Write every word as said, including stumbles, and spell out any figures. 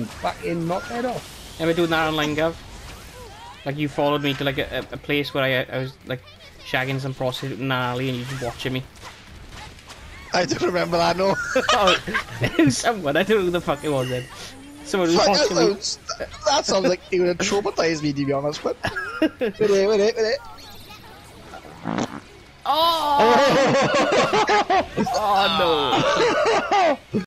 fucking knock that off. Ever do that online, Gav? Like you followed me to like a, a place where I, I was like shagging some prostitute in an alley and you just watching me. I don't remember that, no. Oh, it was someone, I don't know who the fuck it was then. Someone was Fuck, watching that, me. sounds, that sounds like he would have traumatized me, to be honest, but... Wait it, wait it, wait it. Oh! Oh no!